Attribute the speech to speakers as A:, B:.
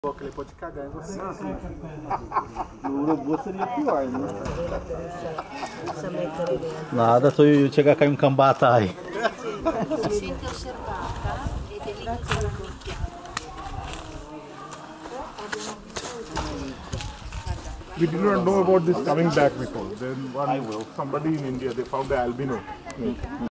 A: Ele pode cagar em você.
B: No urubu seria pior, né?
C: Nada, tu chega a cair um cambata aí.
A: We did not know about this coming back before. Then somebody in India, they found the albino snake.